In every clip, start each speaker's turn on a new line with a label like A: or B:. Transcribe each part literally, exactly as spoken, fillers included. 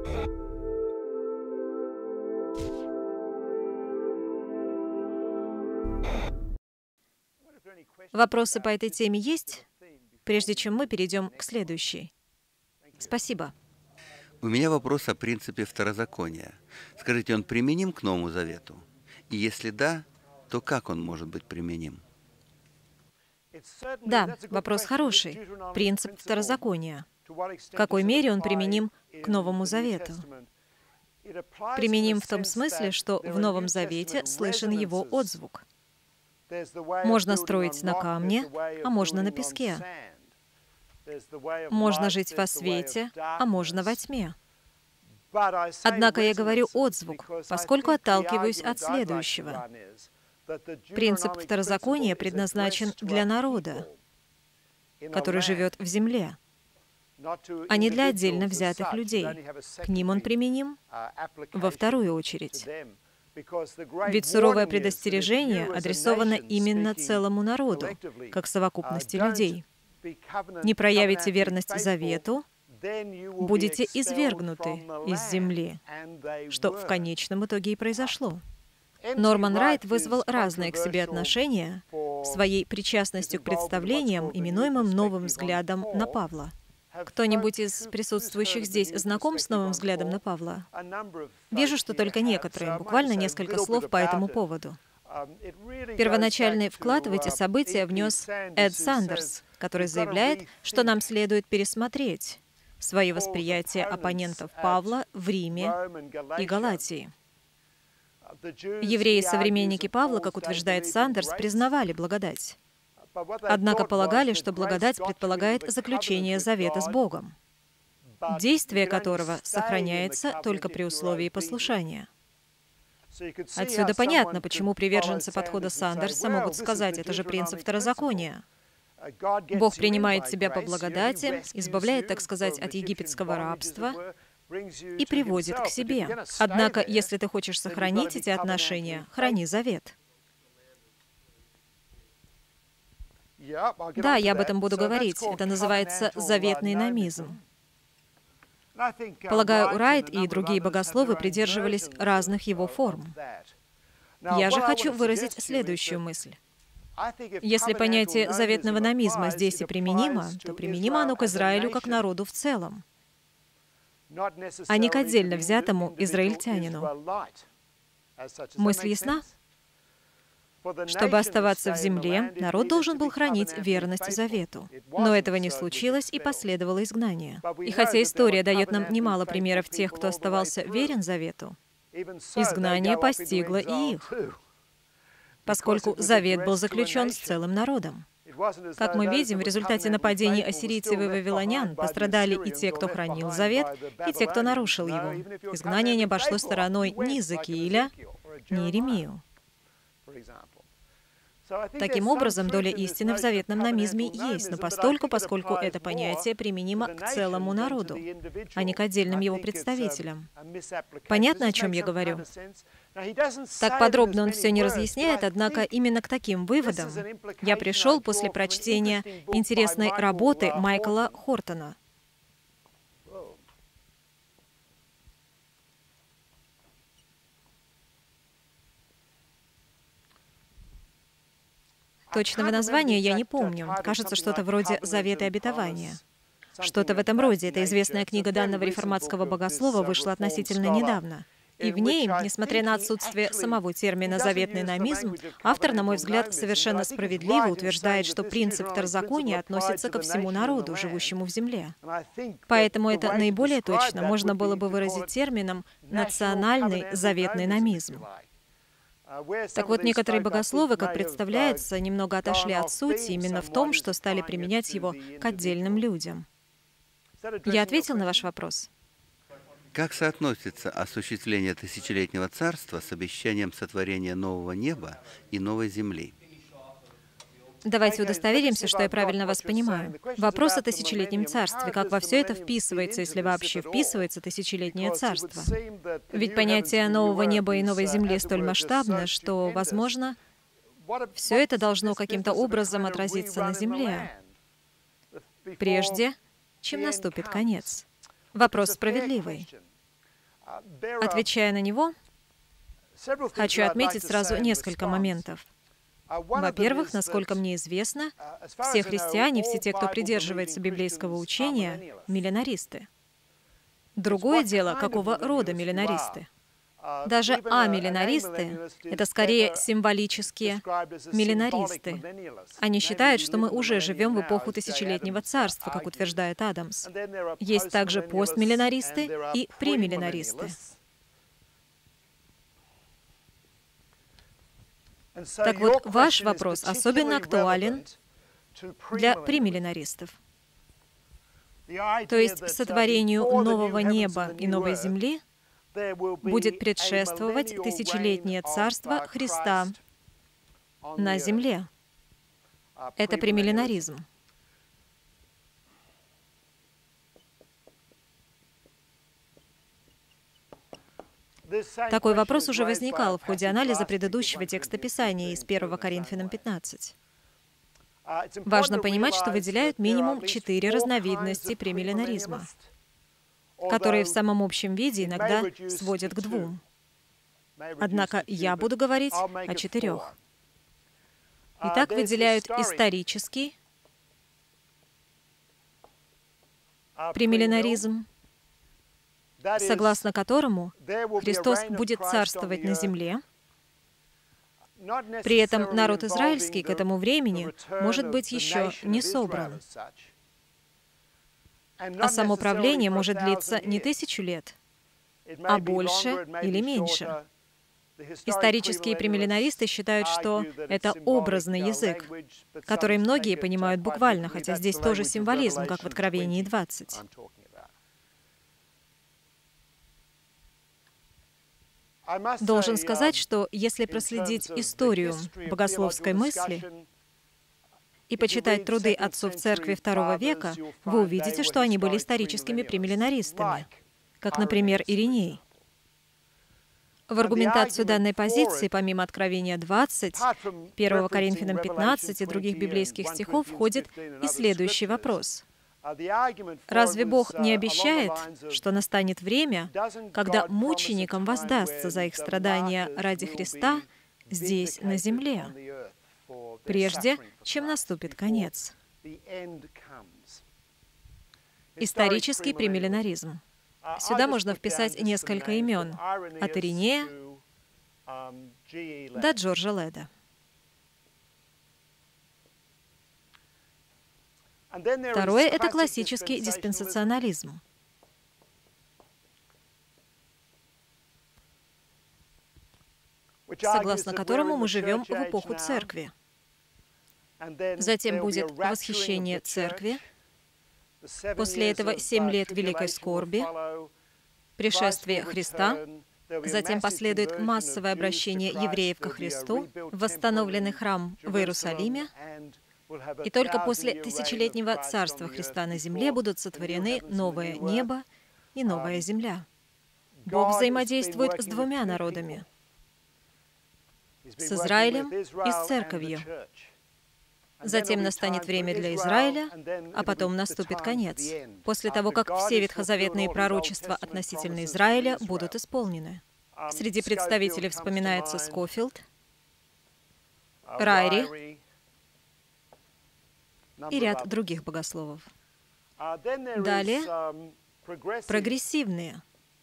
A: Вопросы по этой теме есть, прежде чем мы перейдем к следующей? Спасибо.
B: У меня вопрос о принципе второзакония. Скажите, он применим к Новому Завету? И если да, то как он может быть применим?
A: Да, вопрос хороший. Принцип второзакония. В какой мере он применим к Новому Завету? Применим в том смысле, что в Новом Завете слышен его отзвук. Можно строить на камне, а можно на песке. Можно жить во свете, а можно во тьме. Однако я говорю «отзвук», поскольку отталкиваюсь от следующего. Принцип второзакония предназначен для народа, который живет в земле, а не для отдельно взятых людей. К ним он применим во вторую очередь. Ведь суровое предостережение адресовано именно целому народу, как совокупности людей. Не проявите верность завету, будете извергнуты из земли, что в конечном итоге и произошло. Норман Райт вызвал разные к себе отношения своей причастностью к представлениям, именуемым новым взглядом на Павла. Кто-нибудь из присутствующих здесь знаком с новым взглядом на Павла? Вижу, что только некоторые, буквально несколько слов по этому поводу. Первоначальный вклад в эти события внес Эд Сандерс, который заявляет, что нам следует пересмотреть свое восприятие оппонентов Павла в Риме и Галатии. Евреи-современники Павла, как утверждает Сандерс, признавали благодать. Однако полагали, что благодать предполагает заключение завета с Богом, действие которого сохраняется только при условии послушания. Отсюда понятно, почему приверженцы подхода Сандерса могут сказать, это же принцип второзакония. Бог принимает тебя по благодати, избавляет, так сказать, от египетского рабства и приводит к себе. Однако, если ты хочешь сохранить эти отношения, храни завет. Да, я об этом буду говорить. Это называется заветный номизм. Полагаю, Райт и другие богословы придерживались разных его форм. Я же хочу выразить следующую мысль. Если понятие заветного номизма здесь и применимо, то применимо оно к Израилю как народу в целом, а не к отдельно взятому израильтянину. Мысль ясна? Чтобы оставаться в земле, народ должен был хранить верность завету. Но этого не случилось, и последовало изгнание. И хотя история дает нам немало примеров тех, кто оставался верен завету, изгнание постигло и их, поскольку завет был заключен с целым народом. Как мы видим, в результате нападений ассирийцев и вавилонян пострадали и те, кто хранил завет, и те, кто нарушил его. Изгнание не обошло стороной ни Иезекииля, ни Иеремию. Таким образом, доля истины в заветном номизме есть, но постольку, поскольку это понятие применимо к целому народу, а не к отдельным его представителям. Понятно, о чем я говорю? Так подробно он все не разъясняет, однако именно к таким выводам я пришел после прочтения интересной работы Майкла Хортона. Точного названия я не помню. Кажется, что-то вроде «Заветы обетования». Что-то в этом роде. Эта известная книга данного реформатского богослова вышла относительно недавно. И в ней, несмотря на отсутствие самого термина «заветный номизм», автор, на мой взгляд, совершенно справедливо утверждает, что принцип второзакония относится ко всему народу, живущему в земле. Поэтому это наиболее точно можно было бы выразить термином «национальный заветный номизм». Так вот, некоторые богословы, как представляется, немного отошли от сути именно в том, что стали применять его к отдельным людям. Я ответил на ваш вопрос?
B: Как соотносится осуществление тысячелетнего царства с обещанием сотворения нового неба и новой земли?
A: Давайте удостоверимся, что я правильно вас понимаю. Вопрос о тысячелетнем царстве, как во все это вписывается, если вообще вписывается тысячелетнее царство. Ведь понятие нового неба и новой земли столь масштабно, что, возможно, все это должно каким-то образом отразиться на земле, прежде чем наступит конец. Вопрос справедливый. Отвечая на него, хочу отметить сразу несколько моментов. Во-первых, насколько мне известно, все христиане, все те, кто придерживается библейского учения, миллинаристы. Другое дело, какого рода миллинаристы. Даже амиллинаристы — это скорее символические миллинаристы. Они считают, что мы уже живем в эпоху тысячелетнего царства, как утверждает Адамс. Есть также постмиллинаристы и премиллинаристы. Так вот, ваш вопрос особенно актуален для премиллинаристов. То есть сотворению нового неба и новой земли будет предшествовать тысячелетнее царство Христа на земле. Это премиллинаризм. Такой вопрос уже возникал в ходе анализа предыдущего текста Писания из первого Коринфянам пятнадцать. Важно понимать, что выделяют минимум четыре разновидности премиллинаризма, которые в самом общем виде иногда сводят к двум. Однако я буду говорить о четырех. Итак, выделяют исторический премиллинаризм, согласно которому Христос будет царствовать на земле. При этом народ израильский к этому времени может быть еще не собран. А само правление может длиться не тысячу лет, а больше или меньше. Исторические премиллинаристы считают, что это образный язык, который многие понимают буквально, хотя здесь тоже символизм, как в Откровении двадцать. Должен сказать, что если проследить историю богословской мысли и почитать труды отцов церкви второго века, вы увидите, что они были историческими премиллинаристами, как, например, Ириней. В аргументацию данной позиции, помимо Откровения двадцать, первого Коринфянам пятнадцать и других библейских стихов, входит и следующий вопрос. Разве Бог не обещает, что настанет время, когда мученикам воздастся за их страдания ради Христа здесь, на земле, прежде чем наступит конец? Исторический премиллинаризм. Сюда можно вписать несколько имен, от Иринея до Джорджа Леда. Второе — это классический диспенсационализм. Согласно которому мы живем в эпоху Церкви. Затем будет восхищение Церкви. После этого семь лет великой скорби, пришествие Христа. Затем последует массовое обращение евреев ко Христу, восстановленный храм в Иерусалиме. И только после тысячелетнего царства Христа на земле будут сотворены новое небо и новая земля. Бог взаимодействует с двумя народами — с Израилем и с Церковью. Затем настанет время для Израиля, а потом наступит конец, после того, как все ветхозаветные пророчества относительно Израиля будут исполнены. Среди представителей вспоминается Скофилд, Райри и ряд других богословов. Далее — прогрессивные.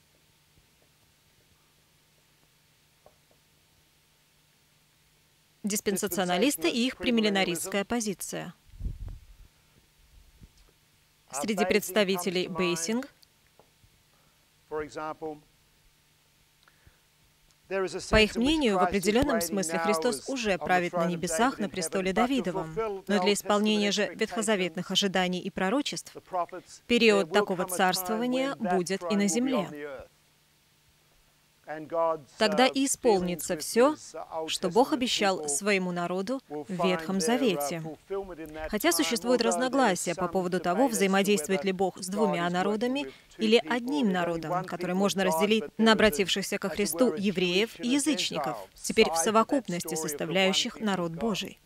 A: Диспенсационалисты и их премиллинаристская позиция. Среди представителей Бейсинг, по их мнению, в определенном смысле Христос уже правит на небесах на престоле Давидовом, но для исполнения же ветхозаветных ожиданий и пророчеств период такого царствования будет и на земле. Тогда и исполнится все, что Бог обещал своему народу в Ветхом Завете. Хотя существует разногласия по поводу того, взаимодействует ли Бог с двумя народами или одним народом, который можно разделить на обратившихся ко Христу евреев и язычников, теперь в совокупности составляющих народ Божий.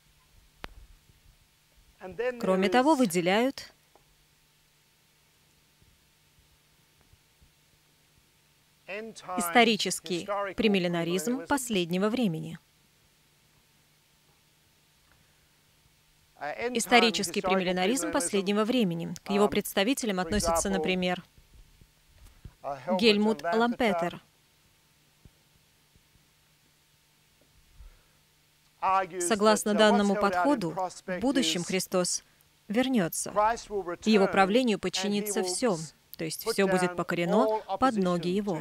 A: Кроме того, выделяют Исторический премиллинаризм последнего времени. Исторический премиллинаризм последнего времени. К его представителям относятся, например, Гельмут Лампетер. Согласно данному подходу, в будущем Христос вернется, и Его правлению подчинится все, то есть все будет покорено под ноги Его.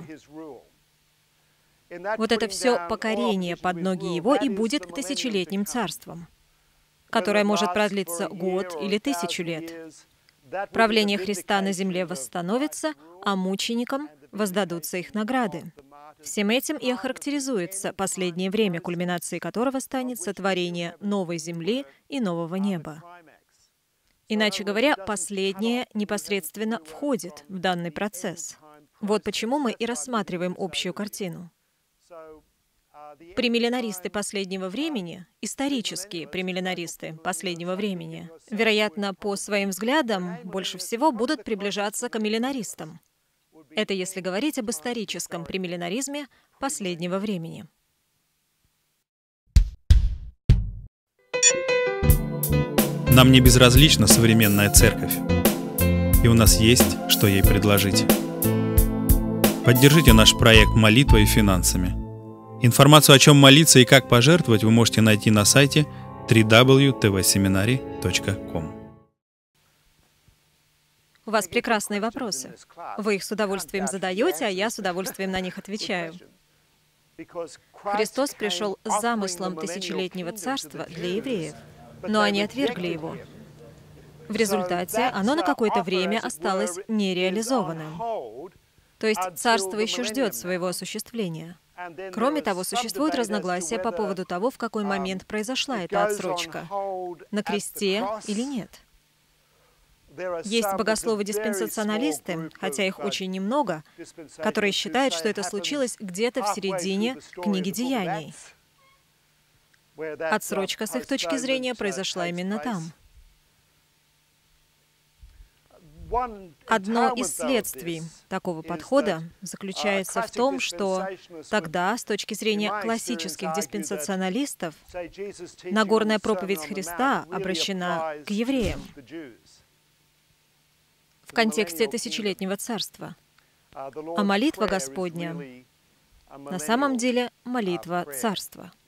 A: Вот это все покорение под ноги Его и будет тысячелетним царством, которое может продлиться год или тысячу лет. Правление Христа на земле восстановится, а мученикам воздадутся их награды. Всем этим и охарактеризуется последнее время, кульминацией которого станет сотворение новой земли и нового неба. Иначе говоря, последнее непосредственно входит в данный процесс. Вот почему мы и рассматриваем общую картину. Премиллинаристы последнего времени, исторические премиллинаристы последнего времени, вероятно, по своим взглядам, больше всего будут приближаться к амиллинаристам. Это если говорить об историческом премиллинаризме последнего времени.
C: Нам не безразлична современная церковь, и у нас есть, что ей предложить. Поддержите наш проект молитвой и финансами. Информацию, о чем молиться и как пожертвовать, вы можете найти на сайте дабл ю дабл ю дабл ю точка ти ви семинари точка ком.
A: У вас прекрасные вопросы. Вы их с удовольствием задаете, а я с удовольствием на них отвечаю. Христос пришел с замыслом тысячелетнего царства для евреев, но они отвергли его. В результате оно на какое-то время осталось нереализованным. То есть царство еще ждет своего осуществления. Кроме того, существуют разногласия по поводу того, в какой момент произошла эта отсрочка, на кресте или нет. Есть богословы-диспенсационалисты, хотя их очень немного, которые считают, что это случилось где-то в середине книги Деяний. Отсрочка, с их точки зрения, произошла именно там. Одно из следствий такого подхода заключается в том, что тогда, с точки зрения классических диспенсационалистов, Нагорная проповедь Христа обращена к евреям в контексте тысячелетнего царства. А молитва Господня на самом деле молитва царства.